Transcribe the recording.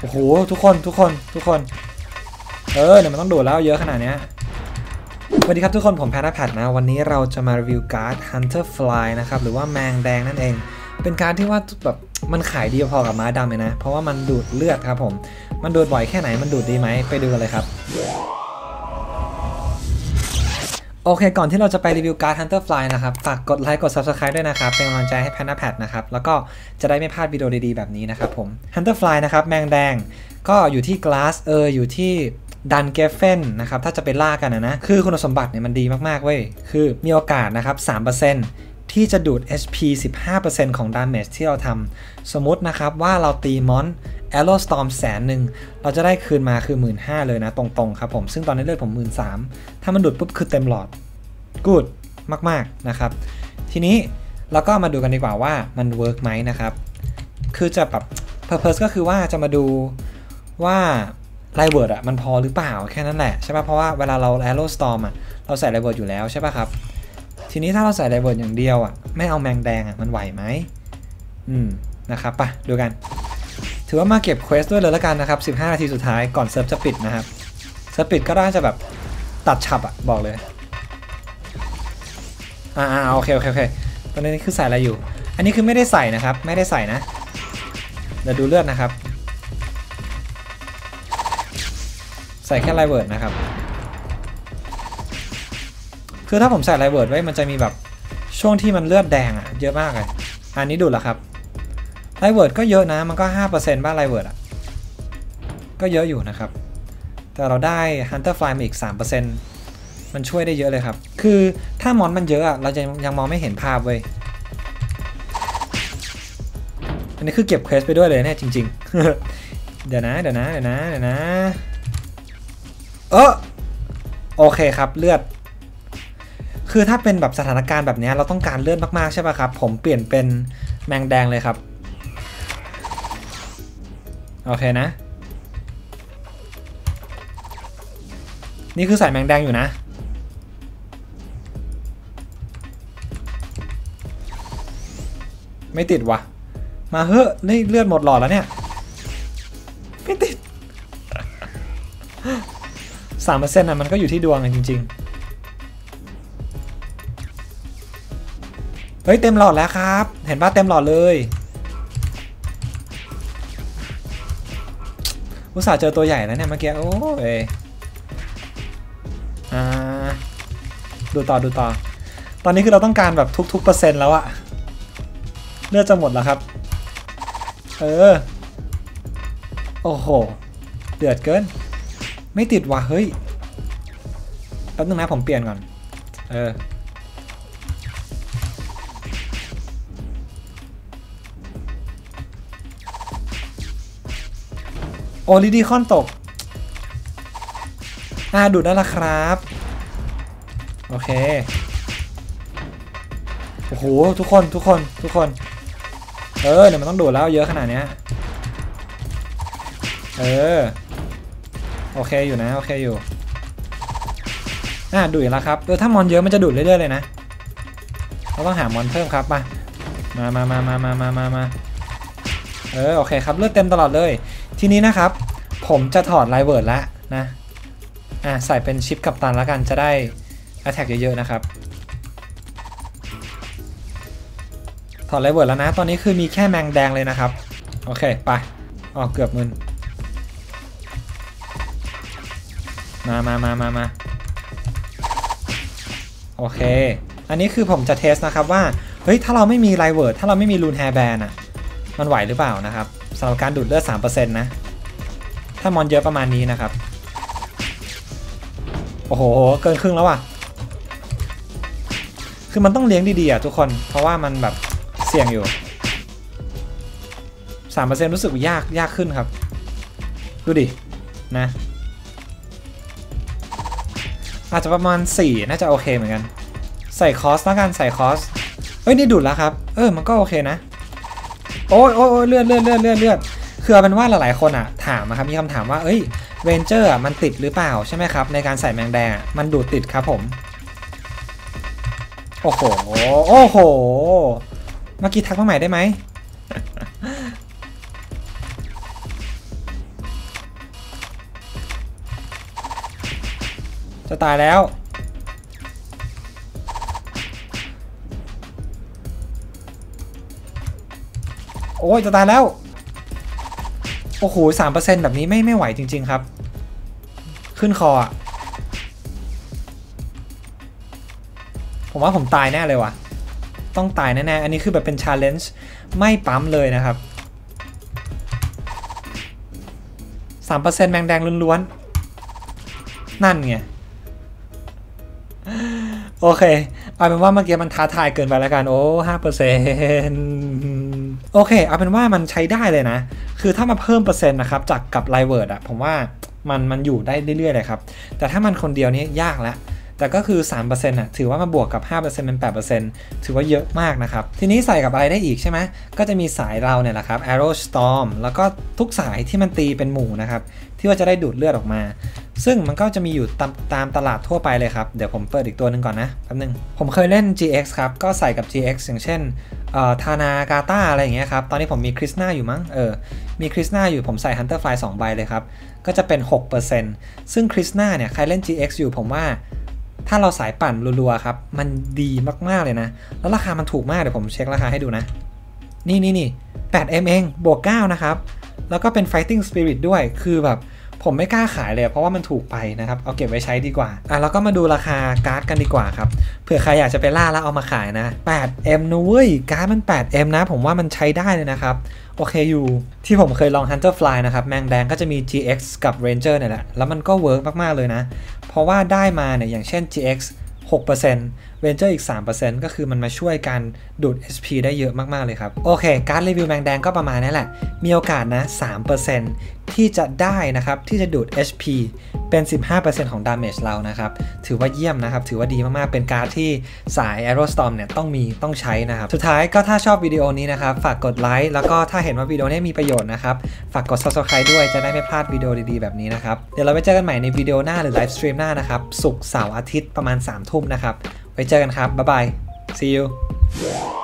โอ้โหทุกคนเดี๋ยวมันต้องดูดแล้วเยอะขนาดนี้สวัสดีครับทุกคนผมแพทย์แพทนะวันนี้เราจะมารีวิวการ์ด Hunter Fly นะครับหรือว่าแมงแดงนั่นเองเป็นการ์ดที่ว่าแบบมันขายดีพอกับม้าดำเลยนะเพราะว่ามันดูดเลือดครับผมมันดูดบ่อยแค่ไหนมันดูดดีไหมไปดูกันเลยครับโอเคก่อนที่เราจะไปรีวิวการ์ด Hunter Fly นะครับฝากกดไลค์กด Subscribe ด้วยนะครับเป็นกำลังใจให้แพทย์แพทนะครับแล้วก็จะได้ไม่พลาดวิดีโอดีๆแบบนี้นะครับผม Hunter Fly นะครับแมงแดงก็อยู่ที่ Glass อยู่ที่ดันเกฟเฟนนะครับถ้าจะไปล่ากันนะคือคุณสมบัติเนี่ยมันดีมากๆเว้ยคือมีโอกาสนะครับ 3% ที่จะดูด HP 15% ของ Damage ที่เราทำสมมตินะครับว่าเราตีมอน Arrow Storm 100,000เราจะได้คืนมาคือ 15,000 เลยนะตรงๆครับผมซึ่งตอนนี้เลือดผม 13,000 ถ้ามันดูดปุ๊บคือเต็มหลอด Good มากๆนะครับทีนี้เราก็มาดูกันดีกว่าว่ามันเวิร์กไหมนะครับคือจะแบบ Purpose ก็คือว่าจะมาดูว่าไลเวิร์ดมันพอหรือเปล่าแค่นั้นแหละใช่ป่ะเพราะว่าเวลาเรา Arrow Storm เราใส่ไลเวิร์ดอยู่แล้วใช่ป่ะครับทีนี้ถ้าเราใส่ไลเวิร์ดอย่างเดียวไม่เอาแมงแดงมันไหวไหมนะครับป่ะดูกันถือว่ามาเก็บเควสด้วยเลยละกันนะครับ15 นาทีสุดท้ายก่อนเซิร์ฟจะปิดนะครับเซิร์ฟปิดก็น่าจะแบบตัดฉับบอกเลยโอเคตอนนี้คือใส่อะไรอยู่อันนี้คือไม่ได้ใส่นะครับไม่ได้ใส่นะเดี๋ยวดูเลือดนะครับใส่แค่ไลเวิร์ดนะครับคือถ้าผมใส่ไลเวิร์ดไว้มันจะมีแบบช่วงที่มันเลือดแดงเยอะมากเลยอันนี้ดูดแล้วครับไลเวิร์ดก็เยอะนะมันก็ 5% บ้างไลเวิร์ดก็เยอะอยู่นะครับแต่เราได้ Hunter Fly มาอีก 3% มันช่วยได้เยอะเลยครับคือถ้ามอนมันเยอะเราจะยังมองไม่เห็นภาพเว้ยอันนี้คือเก็บเควสไปด้วยเลยเนี่ยจริงๆ เดี๋ยวนะโอเคครับเลือดคือถ้าเป็นแบบสถานการณ์แบบนี้เราต้องการเลือดมากๆใช่ป่ะครับผมเปลี่ยนเป็นแมงแดงเลยครับโอเคนะนี่คือใส่แมงแดงอยู่นะไม่ติดวะมาเฮ้ยนี่เลือดหมดหลอดแล้วเนี่ยไม่ติด 3% มันก็อยู่ที่ดวงจริงๆเฮ้ยเต็มหลอดแล้วครับเห็นป่ะเต็มหลอดเลยอุตส่าห์เจอตัวใหญ่แล้วเนี่ยเมื่อกี้โอ้ยดูต่อตอนนี้คือเราต้องการแบบทุกเปอร์เซ็นต์แล้วอะเลือดจะหมดแล้วครับโอ้โหเดือดเกินไม่ติดว่ะเฮ้ยแป๊บนึงนะผมเปลี่ยนก่อนโอลิดีคอนตกดูดได้แล้วครับโอเคโอ้โหทุกคนเดี๋ยวมันต้องดูดแล้วเยอะขนาดนี้โอเคอยู่นะโอเคอยู่ดูดอีกแล้วครับถ้ามอนเยอะมันจะดูดเรื่อยๆเลยนะเราต้องหามอนเพิ่มครับมาโอเคครับเลือดเต็มตลอดเลยทีนี้นะครับผมจะถอดไลเวิร์ดแล้วนะใส่เป็นชิปกัปตันแล้วกันจะได้ Attack เยอะๆนะครับถอดไลเวิร์ดแล้วนะตอนนี้คือมีแค่แมงแดงเลยนะครับโอเคไปเกือบมึนมาโอเคอันนี้คือผมจะเทสนะครับว่าเฮ้ยถ้าเราไม่มีไลเวิร์ดถ้าเราไม่มีรูนแฮร์แบนมันไหวหรือเปล่านะครับสำหรับการดูดเลือด 3% นะถ้ามอนเยอะประมาณนี้นะครับโอ้โหเกินครึ่งแล้วว่ะคือมันต้องเลี้ยงดีๆทุกคนเพราะว่ามันแบบเสี่ยงอยู่ 3% รู้สึกยากขึ้นครับดูดินะอาจจะประมาณ4น่าจะโอเคเหมือนกันใส่คอสแล้วกันใส่คอสนี่ดูดแล้วครับมันก็โอเคนะโอ้ยเลือดคือเอาเป็นว่าหลายๆคนถามนะครับมีคำถามว่าเรนเจอร์มันติดหรือเปล่าใช่ไหมครับในการใส่แมงแดงมันดูดติดครับผมโอ้โหเมื่อกี้ทักมาใหม่ได้ไหมจะตายแล้วโอ้ยจะตายแล้วโอ้โห 3% แบบนี้ไม่ไหวจริงๆครับขึ้นคออ่ะผมว่าผมตายแน่เลยว่ะต้องตายแน่ๆอันนี้คือแบบเป็น challenge ไม่ปั๊มเลยนะครับ 3% แมงแดงล้วนๆนั่นไงโอเคเอาเป็นว่าเมื่อกี้มันท้าทายเกินไปแล้วกันโอ้ 5% โอเคเอาเป็นว่ามันใช้ได้เลยนะคือถ้ามาเพิ่มเปอร์เซ็นต์นะครับจากกับไลเวิร์ดอะผมว่ามันอยู่ได้เรื่อยๆเลยครับแต่ถ้ามันคนเดียวนี้ยากแล้วแต่ก็คือ 3% อ่ะถือว่ามาบวกกับ 5% เป็น 8% ถือว่าเยอะมากนะครับทีนี้ใส่กับอะไรได้อีกใช่ไหมก็จะมีสายเราเนี่ยแหละครับ Arrow Storm แล้วก็ทุกสายที่มันตีเป็นหมู่นะครับที่ว่าจะได้ดูดเลือดออกมาซึ่งมันก็จะมีอยู่ตามตลาดทั่วไปเลยครับเดี๋ยวผมเปิดอีกตัวหนึ่งก่อนนะแป๊บนึงผมเคยเล่น GX ครับก็ใส่กับ GX อย่างเช่นทานากาตาอะไรอย่างเงี้ยครับตอนนี้ผมมีคริสนาอยู่มั้งมีคริสนาอยู่ผมใส่ Hunter Fly 2 ใบเลยครับก็จะเป็น 6% ซึ่งคริสนาเนี่ยใครเล่น GX อยู่ผมว่าถ้าเราสายปั่นรัวๆครับมันดีมากๆเลยนะแล้วราคามันถูกมากเดี๋ยวผมเช็คราคาให้ดูนะนี่ 8M เองบวก 9 นะครับแล้วก็เป็น Fighting Spirit ด้วยคือแบบผมไม่กล้าขายเลยเพราะว่ามันถูกไปนะครับเอาเก็บไว้ใช้ดีกว่าแล้วก็มาดูราคาการ์ดกันดีกว่าครับเผื่อใครอยากจะไปล่าแล้วเอามาขายนะ 8M นะเว้ยการ์ดมัน 8M นะผมว่ามันใช้ได้เลยนะครับโอเคอยู่ที่ผมเคยลอง Hunter Fly นะครับแมงแดงก็จะมี GX กับ Ranger เนี่ยแหละแล้วมันก็เวิร์กมากๆเลยนะเพราะว่าได้มาเนี่ยอย่างเช่น GX 6% Ranger อีก 3% ก็คือมันมาช่วยการดูด HP ได้เยอะมากๆเลยครับโอเคการรีวิวแมงแดงก็ประมาณนี้แหละมีโอกาสนะ 3% ที่จะได้นะครับที่จะดูด HP เป็น 15% ของ Damage เรานะครับถือว่าเยี่ยมนะครับถือว่าดีมากๆเป็นการ์ดที่สาย Arrow Storm เนี่ยต้องใช้นะครับสุดท้ายก็ถ้าชอบวิดีโอนี้นะครับฝากกดไลค์แล้วก็ถ้าเห็นว่าวิดีโอนี้มีประโยชน์นะครับฝากกด Subscribe ด้วยจะได้ไม่พลาดวิดีโอดีๆแบบนี้นะครับเดี๋ยวเราไปเจอกันใหม่ในวิดีโอหน้าหรือไลฟ์สตรีมหน้านะครับศุกร์เสาร์อาทิตย์ประมาณ 3 ทุ่มนะครับไว้เจอกันครับบ๊ายบาย see you